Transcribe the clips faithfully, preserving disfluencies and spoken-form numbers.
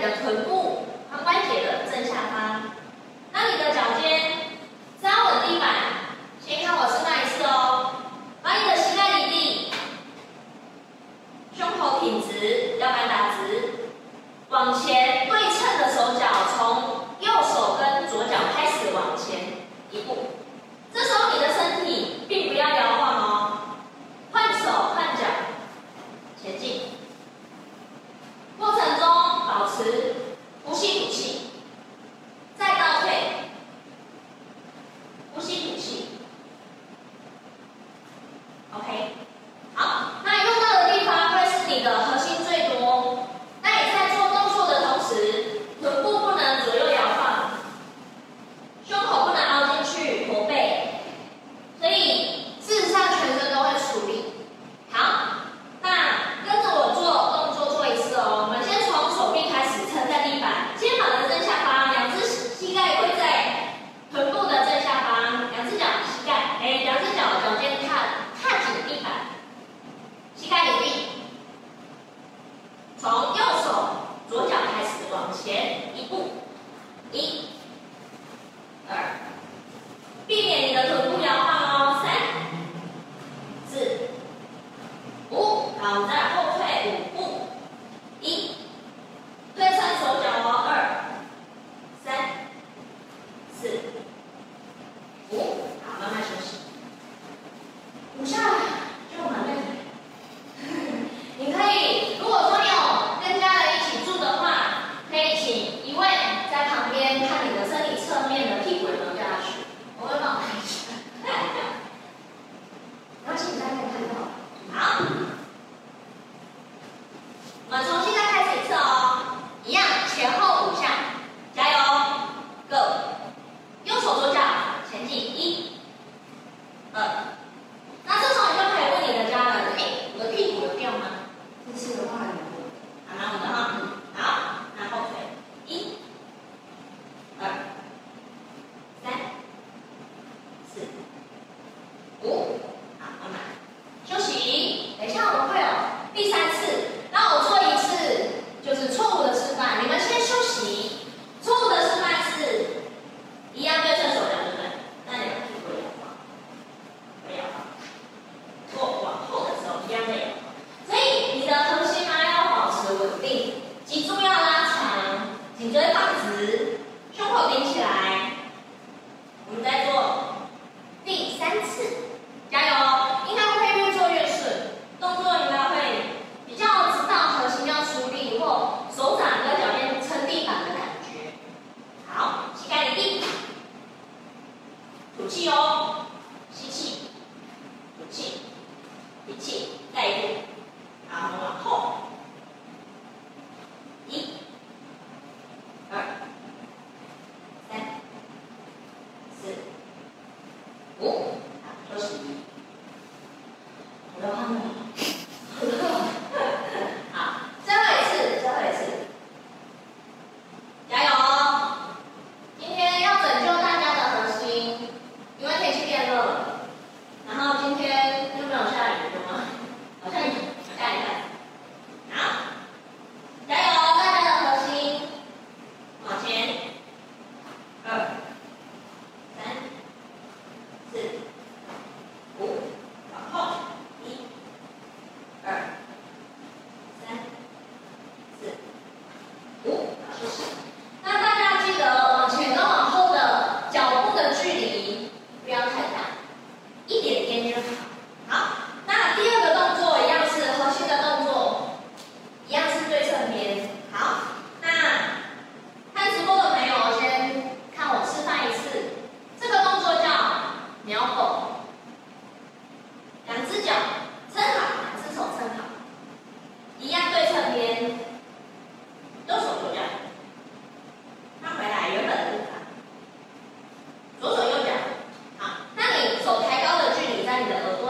的臀部髋关节的正下方。那你的脚尖扎稳地板，先看我示范一次哦。把你的膝盖离地，胸口挺直，腰板打直，往前对称的手脚从右手跟左脚开始往前一步。这时候你的身体并不要摇晃哦，换手换脚前进。过程中保持呼吸吐气，再倒退，呼吸吐气。OK， 好，那用到的地方会是你的核心最多。那你在做动作的同时，臀部不能左右摇晃，胸口不能凹进去驼背，所以事实上全身都会处理。好，那跟着我做动作做一次哦。我们先从手臂开始撑在地板，肩膀的正下方，两只膝盖跪在臀部的正下方，两只脚膝盖，哎，两只脚脚尖踏踏紧地板，膝盖离地。从右手左脚开始往前一步，一、二，避免你的臀部摇晃哦，三、四、五，好，我们再来后退五步，一，对称手脚哦，二、三、四、五，好，慢慢休息。五下就蛮累的。你可以，如果说你有跟家人一起住的话，可以请一位在旁边看你的身体侧面的屁股有没有掉下去，我会帮我看一下。然后请大家可以看到，好，我们重新再开始一次哦，一样前后五下，加油 ，Go， 右手左脚前进，一、二。那这时候你就可以问你的家人，哎，我的屁股有掉吗？这次的话有。好，那我的哈，好，那后退，一、二、三、四、五，好，慢慢休息。等一下我们会有第三次，那我做一次就是错误的示范，你们先休息。错误的示范是一样对称手脚，对不对？那你的屁股摇晃，会摇晃。做往后的时候一样的摇晃，所以你的核心啊要保持稳定，脊柱要拉长，颈椎放直，胸口顶起来。我们再做第三次，加油！应该会越做越顺，动作应该会比较知道核心要出力或手掌跟脚尖撑地板的感觉。好，膝盖离地，吐气哦，吸气，吐气。一气，再一步，好，我们往后，一、二、三、四、五，好，休息。我的话呢？好，最后一次，最后一次，加油哦！今天要拯救大家的核心，因为天气变热了。然后今天又没有下雨，有吗？好像有，下一下。好，加油！大家的核心往前，二、三、四、五，往后，一、二、三、四、五，好，休息。那大家记得往前跟往后的脚步的距离不要太大。一点点就好。好，那第二个动作一样是核心的动作，一样是对称边。好，那看直播的朋友先看我示范一次，这个动作叫鸟狗，两只脚撑好，两只手撑好，一样对称边，右手左脚，看回来原本的地方，左手右脚。好，那你手抬高的距离在你的耳朵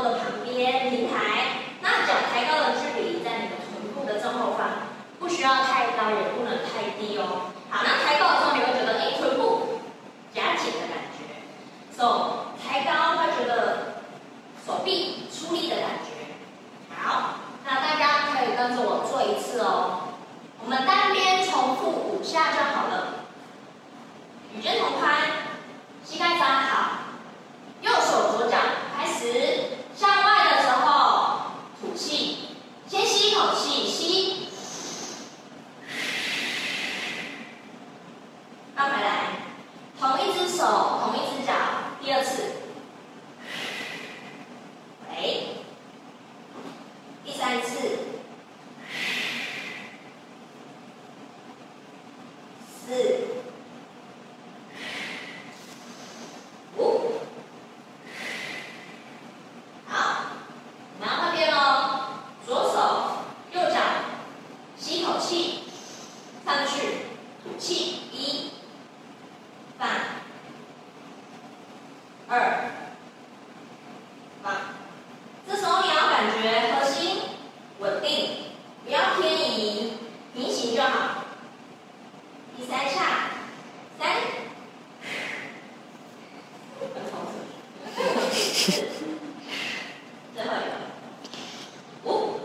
四，最后一个，五。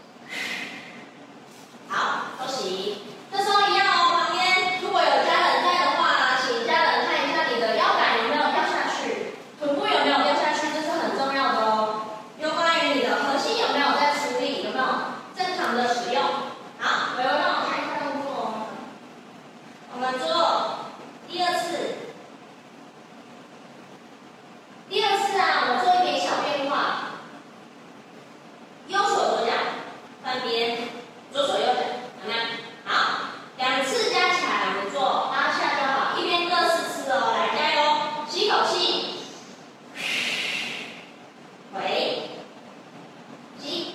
好，休息。这时候一样哦，旁边如果有家人在的话，请家人看一下你的腰杆有没有掉下去，臀部有没有掉下去，这是很重要的哦。有关于你的核心有没有在处理，有没有正常的使用？好，我要让我看一下动作哦。我们做第二次。第二次啊，我做一点小变化。右手左脚换边，左手右脚，怎么样？好，两次加起来我们做八下就好，一边各四次哦，来加油！吸口气，回，吸，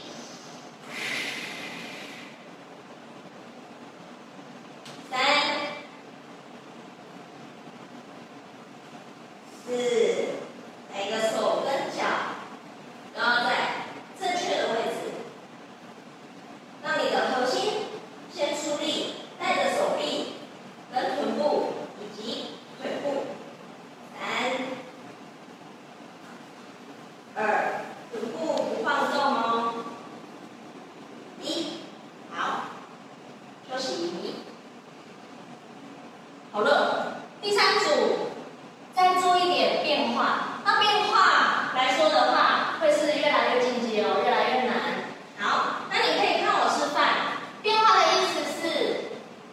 三，四。来一个手跟脚，然后在正确的位置，让你的核心先出力，带着手臂跟臀部以及腿部。三、二，臀部不放纵哦。一，好，休息。好热。第三组，再做一点变化。那变化来说的话，会是越来越进阶哦，越来越难。好，那你可以看我示范。变化的意思是，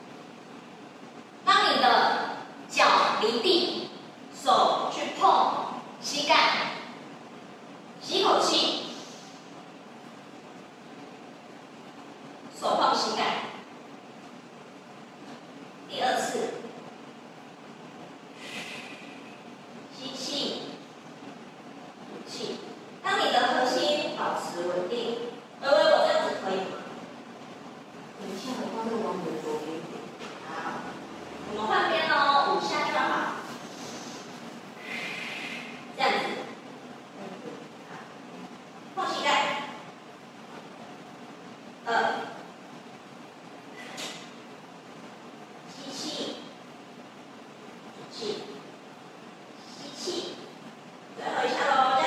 当你的脚离地，手去碰膝盖，吸口气，手碰膝盖。第二次，吸气。气，当你的核心保持稳定，微微我这样子可以吗？你现在放在往你的左边一点。好，我们换边哦，五下就好。这样子，碰膝盖。二，吸气，吐气，吸气，最后一下喽。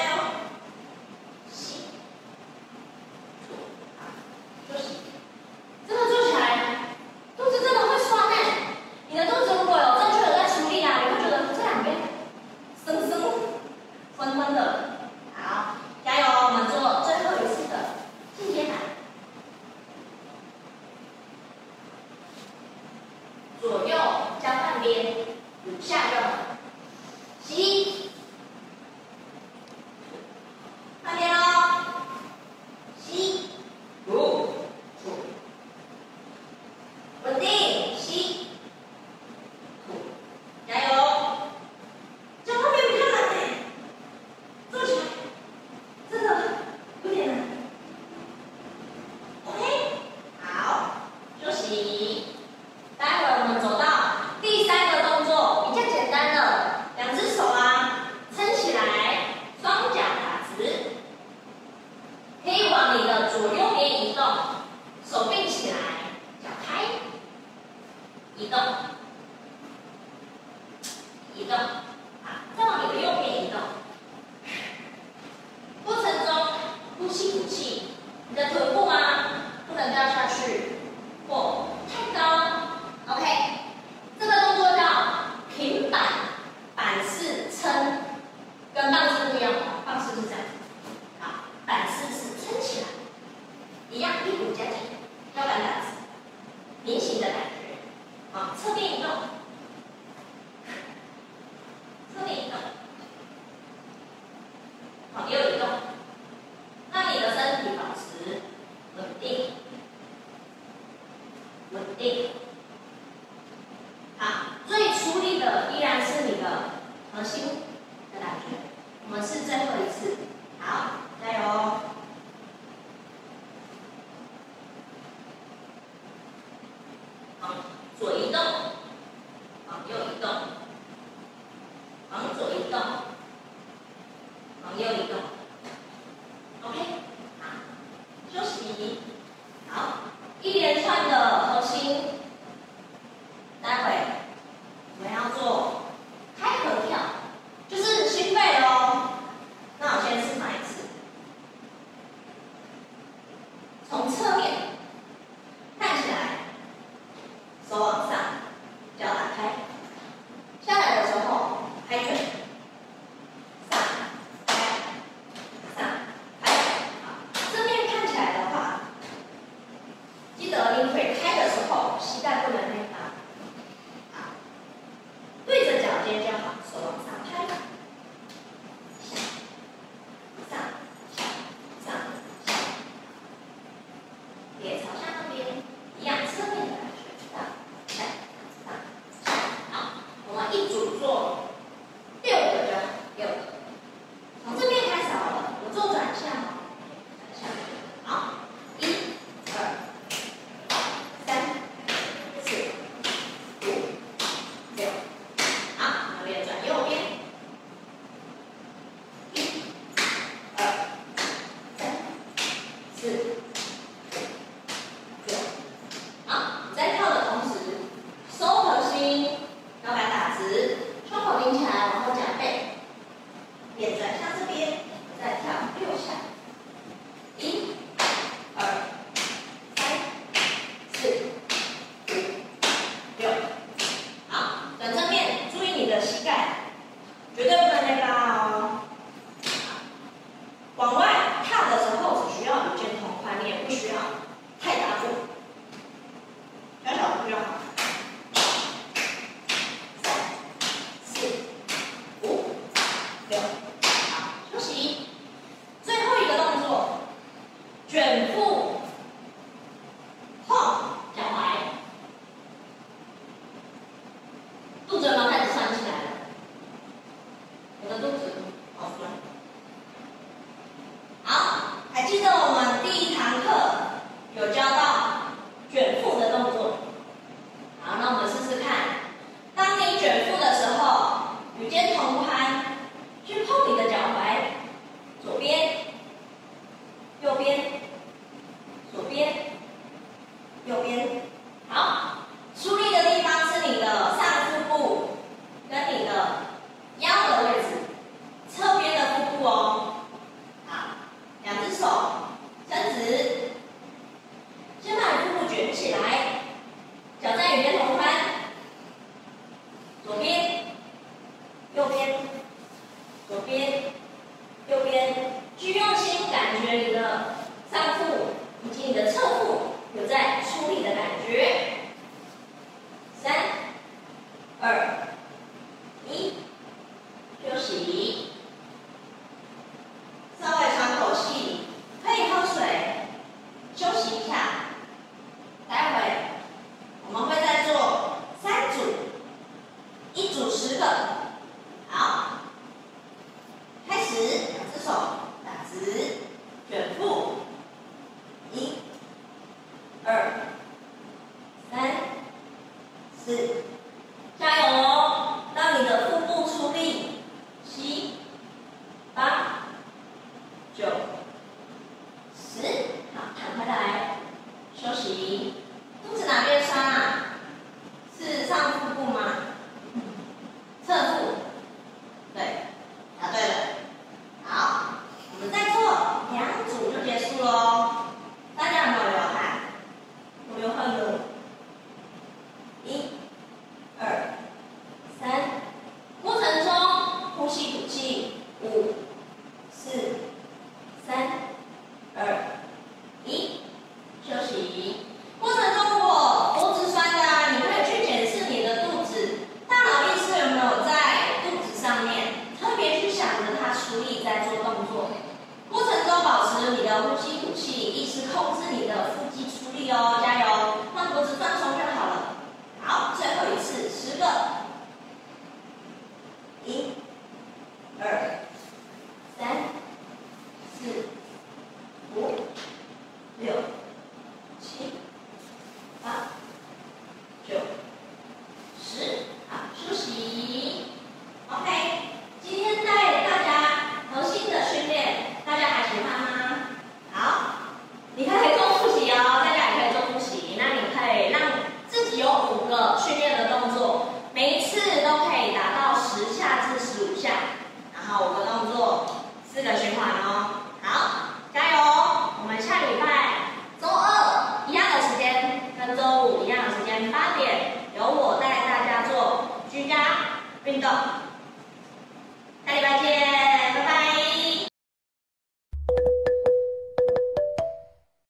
左右加半边，五下就好。吸，半边喽。吸，五，吐，稳定，吸，吐，加油。脚后面比较难哎，做起来真的有点难。OK， 好，休息。待会儿我们走到第三个动作，比较简单的，两只手啊撑起来，双脚打直，可以往你的左右边移动，手并起来，脚开，移动，移动，好，再往你的右边移动。过程中呼气吐气，你的臀部啊不能掉下去或太高。OK， 这个动作叫平板板式撑，跟棒式不一样哦，棒式是这样，好，板式是撑起来，一样屁股夹紧，腰杆打直，平行的感觉，好，侧边移动，侧边移动，好，右移动，让你的身体保持四、九。好，你在跳的同时，收核心，腰板打直，胸口挺起来，往后夹背，脸转向这边，再跳六下。一、二、三、四、五、六。好，转正面，注意你的膝盖，绝对不能内八哦。往外踏的时候，只需要与肩同宽，你也不需要太大步，小小步就好。三、四、五、六，好，休息。最后一个动作，卷腹晃脚踝，肚子有没有开始酸起来了？我的肚子好酸。好，还记得我们第一堂课有教到卷腹的动作。好，那我们试试看。当你卷腹的时候，与肩同宽，去碰你的脚踝，左边、右边、左边、右边。好，出力的地方是你的上腹部跟你的腰的位置，侧边的腹部哦。好，两只手伸直，先把你腹部卷起来，脚在与肩同宽，左边、右边、左边、右边，去用心感觉你的上腹以及你的侧腹有在出力的感觉。三、二、一，休息。稍微喘口气，可以喝水，休息一下。待会我们会再做三组，一组十个。好，开始，两只手打直，卷腹，一、二、三、四，加油哦！让你的腹部出力，七、八、九、十，好，弹回来，休息。肚子哪边酸啊？是上腹部吗？侧腹。对，答对了。好，我们再做两组就结束喽。大家有没有流汗？我流汗了。一、二、三，过程中呼吸吐气，五、四、三、二、一，休息。过程中如果肚子酸的啊，你可以去检视你的肚子，大脑意识有没有在肚子上面，特别去想着它出力在做动作。过程中保持你的呼吸吐气，意识控制你的腹肌出力哦，加油，让脖子放松就好了。好，最后一次，十个，一、二、三、四、五、六、七、八、九、十，好，休息。OK， 今天带大家核心的训练，大家还喜欢吗？好，你可以做复习哦，大家也可以做复习。那你可以让自己有五个训练的动作，每一次都可以达到十下至十五下，然后五个动作，四个循环哦。好，加油！我们下礼拜周二一样的时间，跟周五一样的时间，八点由我带大家做居家运动。下礼拜见。